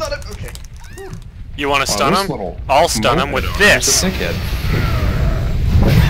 stun him. Okay. You want to stun him? Little I'll stun him with this. Dickhead.